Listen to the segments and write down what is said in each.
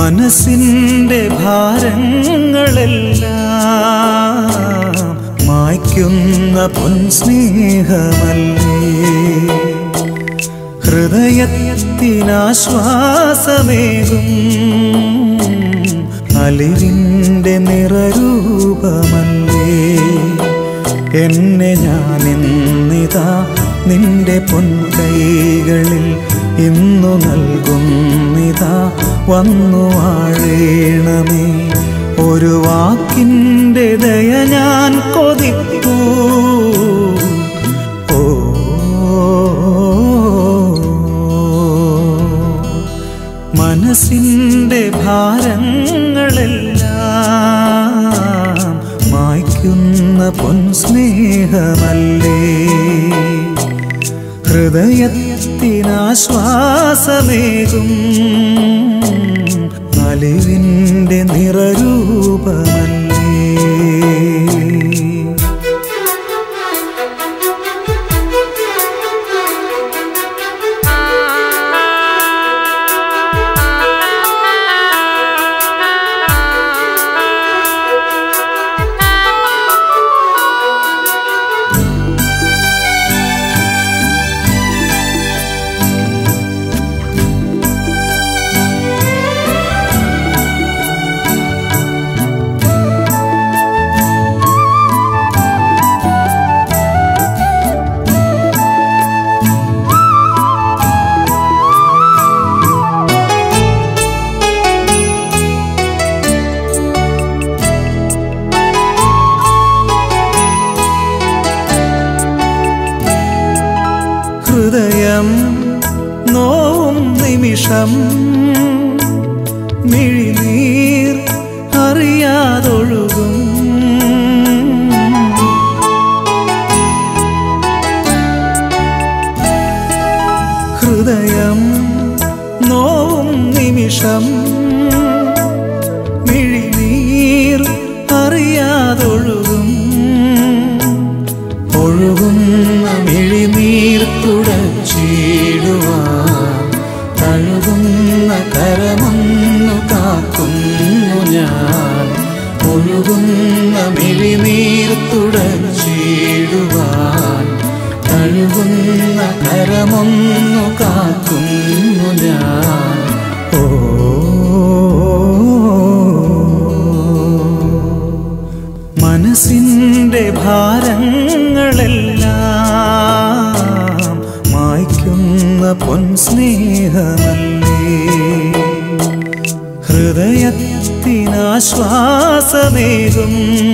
മനസ്സിൻ്റെ ഭാരങ്ങളെല്ലാം മായ്ക്കുന്ന പൊൻസ്നേഹമല്ലേ, ഹൃദയത്തിനാശ്വാസമേകും അലിവിൻ്റെ നിറരൂപമല്ലേ. എന്നെ ഞാനിന്നിതാ നിന്റെ പൊൻകൈകളിൽ ഇന്നു നൽകുന്നിതാ, വന്നു വാഴേണമേ. ഒരു വാക്കിൻ്റെ ദയ ഞാൻ കൊതിപ്പൂ, ഓ മനസ്സിൻ്റെ ഭാരങ്ങളെല്ലാം മായ്ക്കുന്ന പൊൻസ്നേഹമല്ലേ, ഹൃദയത്തിനാശ്വാസമേകും അലിവിൻ്റെ നിറരൂപമല്ലേ. ഹൃദയം നോവും നിമിഷം മിഴിനീർ അറിയാതൊഴുകും, ഹൃദയം നോവും നിമിഷം മിഴിനീർ അറിയാതൊഴുകും. ഒഴുകുന്ന മിഴിനീർ തുടച്ചിടുവാൻ കഴുകുന്ന കരമൊന്നു കാക്കുന്നു ഞാൻ. ഒഴുകുന്ന മിഴിനീർ തുടച്ചിടുവാൻ കഴുകുന്ന കരമൊന്നു കാക്കുന്നു ഞാൻ. ഓ മനസ്സിൻ്റെ ഭാരങ്ങളെല്ലാം മായ്ക്കുന്ന പൊൻസ്നേഹമല്ലേ, ഹൃദയത്തിനാശ്വാസമേകും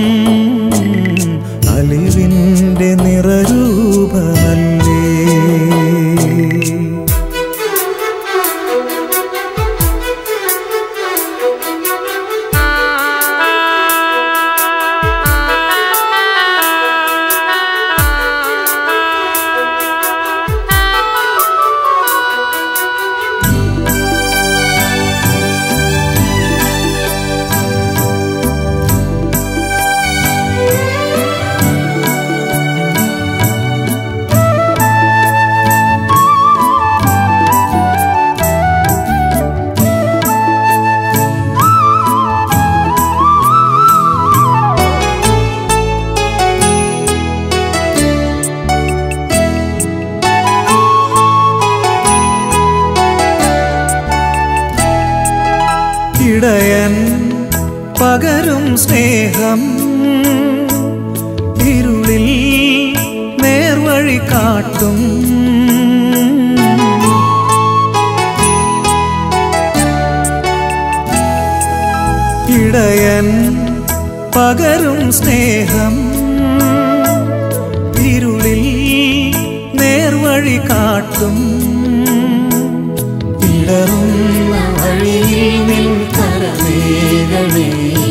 അലിവിൻ്റെ നിറരൂപമല്ലേ. ഇടയൻ പകരും സ്നേഹം ഇരുളിൽ നേർവഴി കാട്ടും, ഇടയൻ പകരും സ്നേഹം ഇരുളിൽ നേർവഴി കാട്ടും. ഇടറുന്ന വഴിയിൽ നിൻ കരവേഗമേ,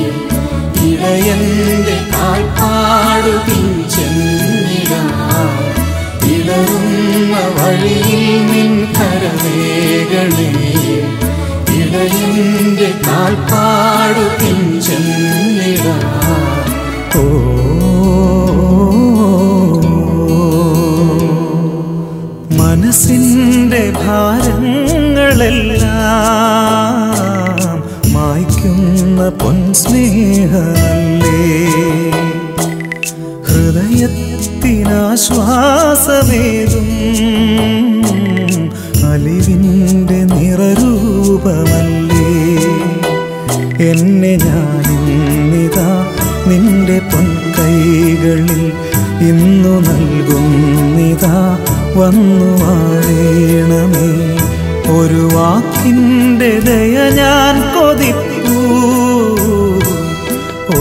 ഇടയന്റെ കാൽപ്പാടു പിഞ്ചെന്നിടാം. ഇടറുന്ന വഴിയിൽ നിൻ കരവേഗമേ, ഇടയന്റെ കാൽപ്പാടു പിഞ്ചെന്നിടാം. ഓ മനസ്സിൻ്റെ ഭാരങ്ങളെല്ലാം പൊൻസ്നേഹമല്ലേ ഹൃദയത്തിനാശ്വാസമേകും അലിവിൻ്റെ നിറരൂപമല്ലേ എന്നെ ഞാനിന്നിതാ നിന്റെ പൊൻകൈകളിൽ ഇന്നു നൽകുന്നിതാ വന്നു വാഴേണമേ ഒരു വാക്കിൻ്റെ ദയ ഞാൻ കൊതിപ്പൂ ഓ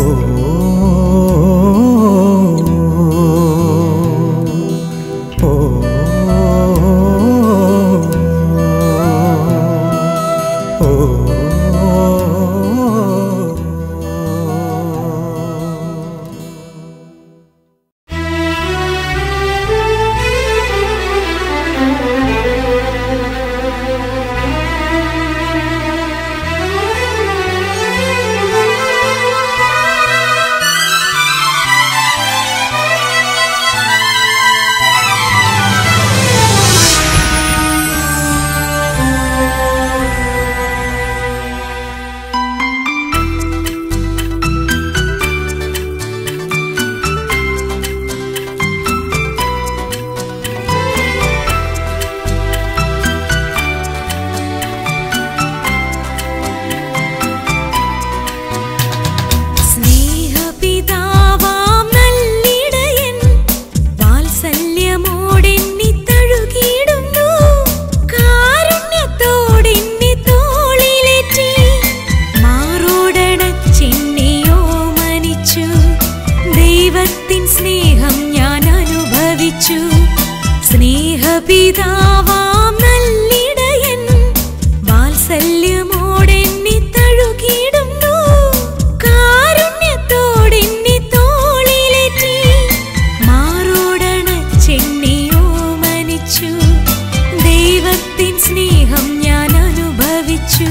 സ്നേഹപിതാവാം നല്ലിടയൻ വാത്സല്യമോടെന്നെ തഴുകിടുന്നു കാരുണ്യത്തോടെന്നെ തോളിലേറ്റി മാറോടണച്ചെന്നെ ഓമനിച്ചു ദൈവത്തിൻ സ്നേഹം ഞാൻ അനുഭവിച്ചു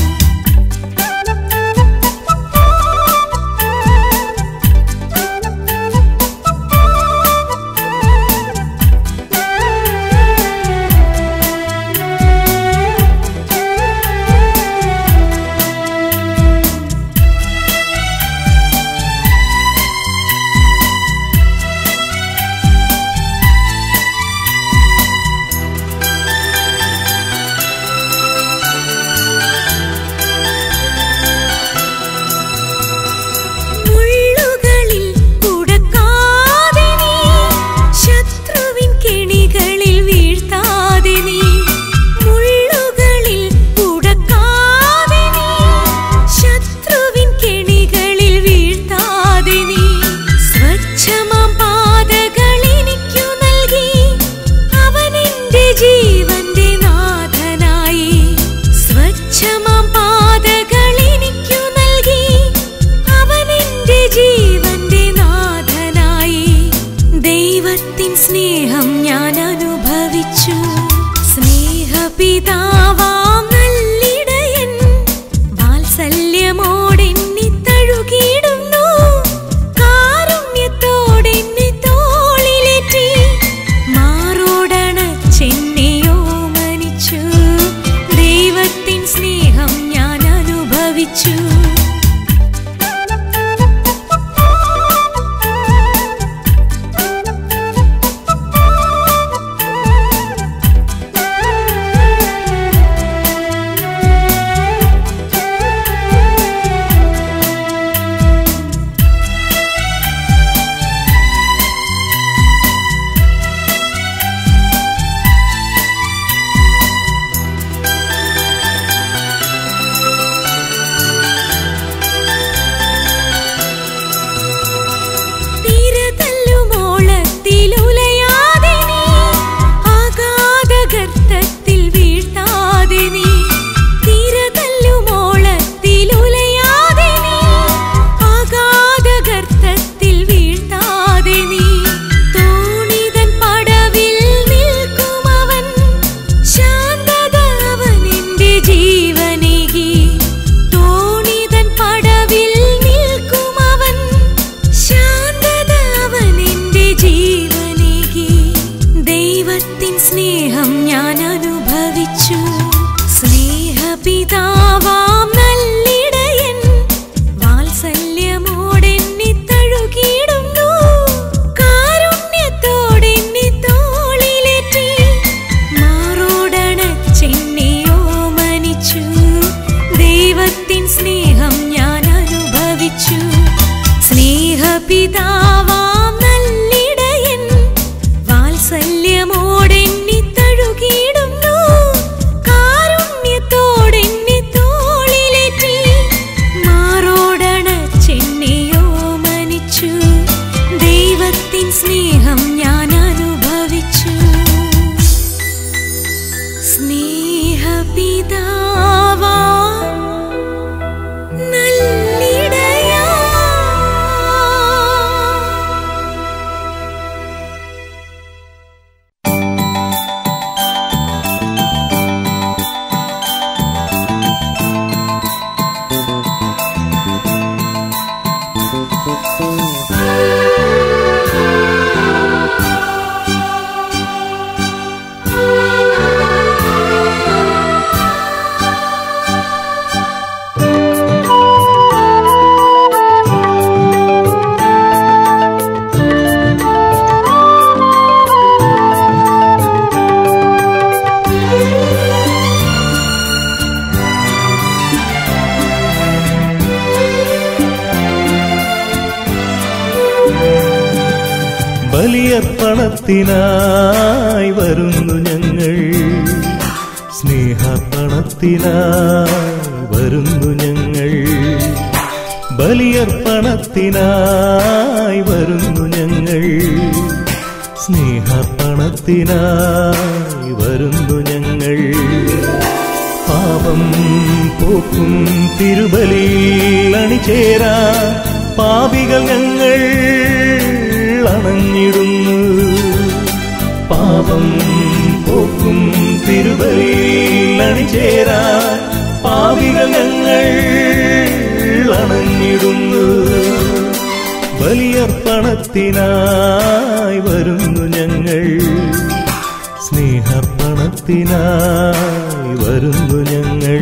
സ്നേഹം ഞാൻ അനുഭവിച്ചു സ്നേഹപിതാവാം നല്ലിടയൻ വാത്സല്യമോടെന്നെ തഴുകിടുന്നു കാരുണ്യത്തോടെന്നെ തോളിലേറ്റി മാറോടണച്ചെന്നെ ഓമനിച്ചു ദൈവത്തിൻ സ്നേഹം ഞാൻ അനുഭവിച്ചു സ്നേഹം ഞാൻ അനുഭവിച്ചു സ്നേഹപിതാവാം നല്ലിടയൻ പിതാവാ നല്ലിടയാ ബലിയർപ്പണത്തിനായി വരുന്നു ഞങ്ങൾ, സ്നേഹാർപ്പണത്തിനായി വരുന്നു ഞങ്ങൾ. ബലിയർപ്പണത്തിനായി വരുന്നു ഞങ്ങൾ, സ്നേഹാർപ്പണത്തിനായി വരുന്നു ഞങ്ങൾ. പാപം പോക്കും തിരുബലിയിൽ അണിചേരാ പാപികൾ ഞങ്ങൾ അണഞ്ഞിടുന്നു. പാപം പോക്കും തിരുബലിയിൽ അണിചേരാ പാപികൾ ഞങ്ങൾ അണഞ്ഞിടുന്നു. ബലിയർപ്പണത്തിനായി വരുന്നു ഞങ്ങൾ, സ്നേഹാർപ്പണത്തിനായി വരുന്നു ഞങ്ങൾ.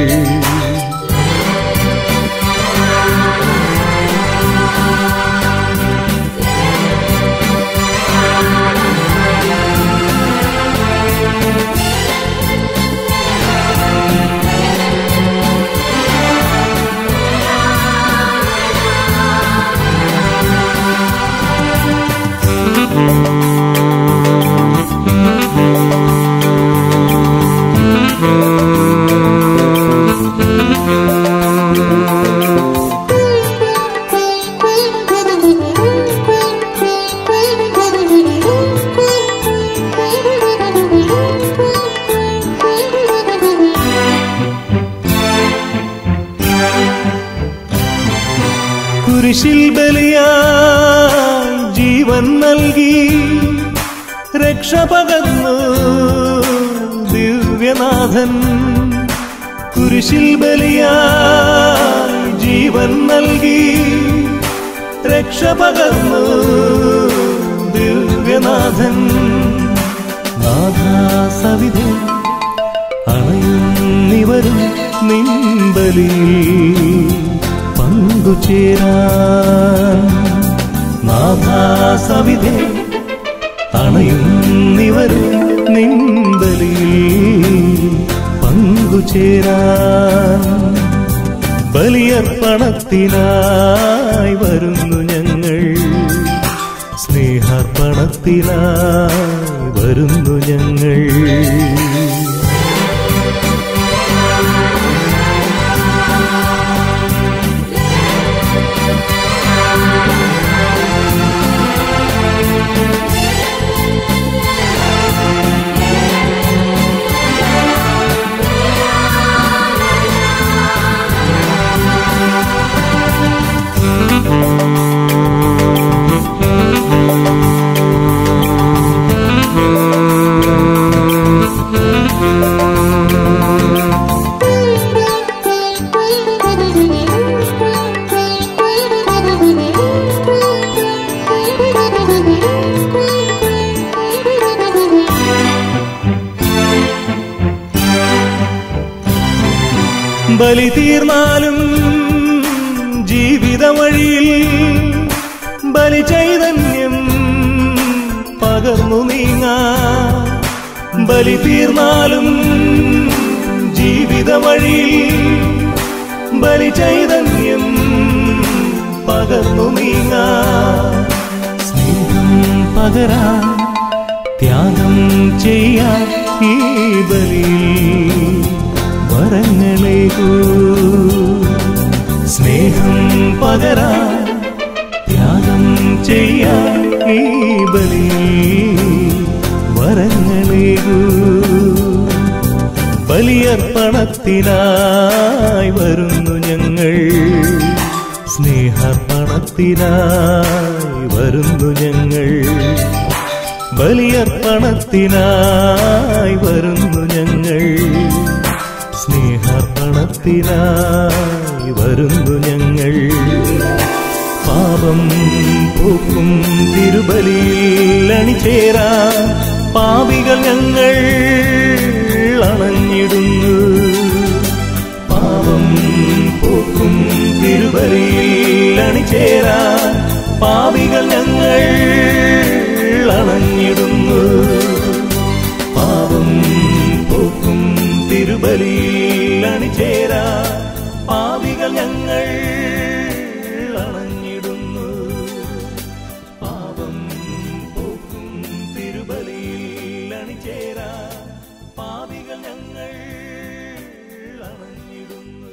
കുരിശിൽ ബലിയായി ജീവൻ നൽകി രക്ഷ പകർന്നു ദിവ്യനാഥൻ. കുരിശിൽ ബലിയായി ജീവൻ നൽകി രക്ഷ പകർന്നു ദിവ്യനാഥൻ. നാഥാസവിധേ അണയുന്നിവരും നിൻ ബലിയിൽ പങ്കുചേരാൻ. നാഥാസവിധേ അണയുന്നിവരും നിൻ ബലിയിൽ പങ്കുചേരാൻ. ബലിയർപ്പണത്തിനായി വരുന്നു ഞങ്ങൾ, സ്നേഹാർപ്പണത്തിനായി വരുന്നു ഞങ്ങൾ. ബലി തീർന്നാലും ജീവിത വഴിയിൽ ബലി ചൈതന്യം പകർന്നു നീങ്ങാ. ബലി തീർന്നാലും ജീവിത വഴിയിൽ ബലി ചൈതന്യം പകർന്നു നീങ്ങാ. സ്നേഹം പകരാ ത്യാഗം ചെയ്യാൻ ഈ ബലിയിൽ വരങ്ങളേകൂ. സ്നേഹം പകരാൻ ത്യാഗം ചെയ്യാൻ ഈ ബലിയിൽ വരങ്ങളേകൂ. ബലിയർപ്പണത്തിനായി വരുന്നു ഞങ്ങൾ, സ്നേഹാർപ്പണത്തിനായി വരുന്നു ഞങ്ങൾ, ബലിയർപ്പണത്തിനായി വരുന്നു ഞങ്ങൾ, സ്നേഹാർപ്പണത്തിനായി വരുന്നു ഞങ്ങൾ. പാപം പോക്കും തിരുബലിയിൽ അണിചേരാൻ പാപികൾ ഞങ്ങൾ അണഞ്ഞിടുന്നു. പാപം പോക്കും തിരുബലിയിൽ അണിചേരാൻ പാപികൾ ഞങ്ങൾ അണഞ്ഞിടുന്നു. പാപം പോക്കും തിരുബലിയിൽ അണിചേരാൻ പാപികൾ ഞങ്ങൾ അണഞ്ഞിടുന്നു. പാപം പോക്കും തിരുബലിയിൽ അണിചേരാൻ പാപികൾ ഞങ്ങൾ അണഞ്ഞിടുന്നു.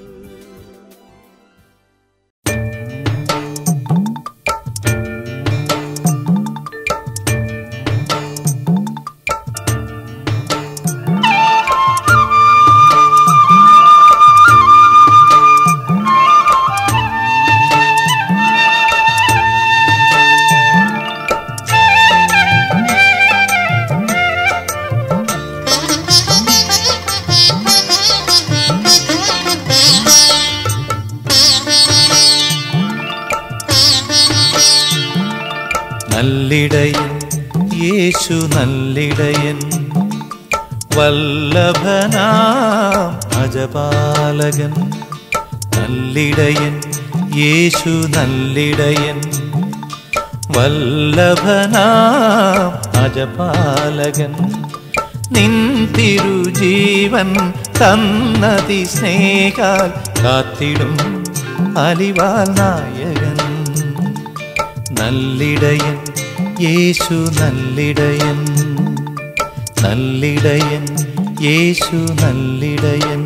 നല്ലിടയൻ യേശു നല്ലിടയൻ, വല്ലഭനാം അജപാലകൻ. നല്ലിടയൻ യേശു നല്ലിടയൻ, വല്ലഭനാം അജപാലകൻ. നിൻ തിരുജീവൻ തന്നതി സ്നേഹാൽ കാത്തിടും അലിവാൽ നായകൻ. നല്ലിടയൻ യേശു നല്ലിടയൻ, നല്ലിടയൻ യേശു നല്ലിടയൻ.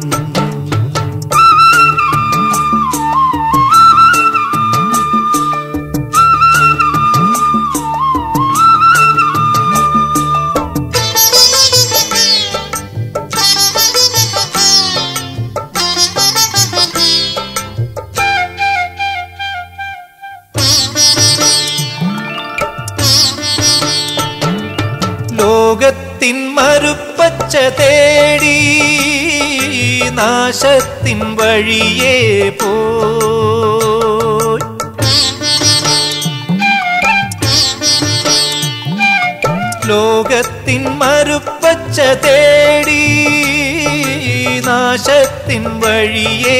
ലോകത്തിൻ മരുപ്പച്ച തേടി നാശത്തിൻ വഴിയേ പോയി, ലോകത്തിൻ മരുപ്പച്ച തേടി നാശത്തിൻ വഴിയേ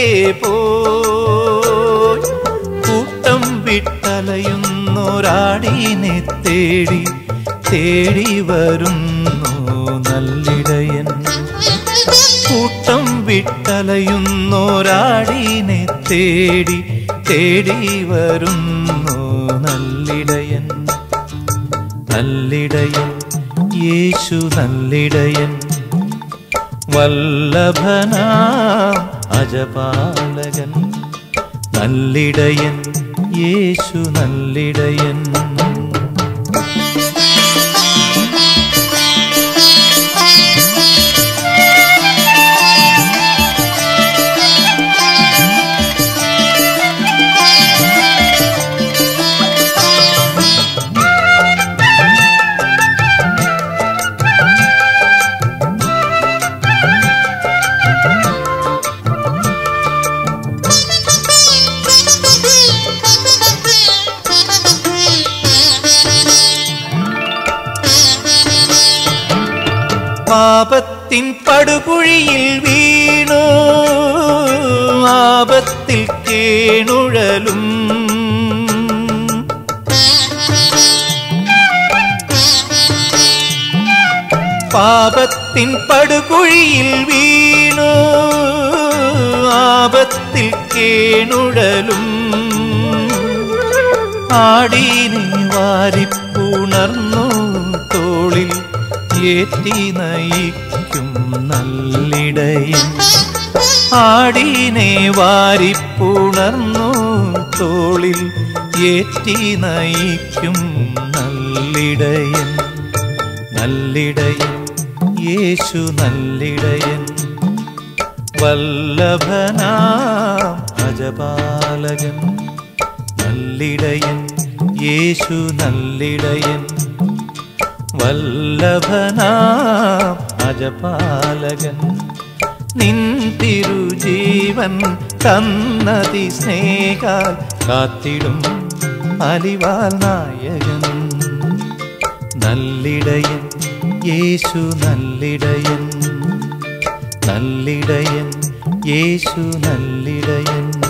പോയി. കൂട്ടം വിട്ടലയുന്നൊരാടിനെ തേടി തേടി വരുന്നു നല്ലിടയൻ. കൂട്ടം വിട്ടലയുന്നൊരാടിനെ തേടി തേടി വരുന്നു നല്ലിടയൻ. നല്ലിടയൻ യേശു നല്ലിടയൻ, വല്ലഭനാം അജപാലകൻ. നല്ലിടയൻ യേശു നല്ലിടയൻ. പാപത്തിൻ പടുകുഴിയിൽ വീണു ആപത്തിൽ കേണുഴലും, പാപത്തിൻ പടുകുഴിയിൽ വീണു ആപത്തിൽ കേണുഴലും. ആടീനെ വാരിപ്പുണർന്നു തോളിൽ ഏറ്റി നയിക്കും നല്ലിടയൻ. ആടീനെ വാരിപ്പുണർന്നു തോളിൽ ഏറ്റി നയിക്കും നല്ലിടയൻ. നല്ലിടയൻ യേശു നല്ലിടയൻ, വല്ലഭനാം അജപാലകൻ നല്ലിടയൻ യേശു നല്ലിടയൻ. വല്ലഭനാം അജപാലകൻ നിൻ തിരുജീവൻ തന്നതി സ്നേഹാൽ കാത്തിടും അലിവാൽ നായകൻ. നല്ലിടയൻ യേശു നല്ലിടയൻ, നല്ലിടയൻ യേശു നല്ലിടയൻ.